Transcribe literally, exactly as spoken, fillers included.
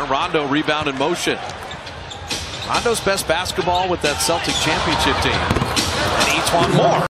here. Rondo rebound in motion. Rondo's best basketball with that Celtic championship team. And each one more.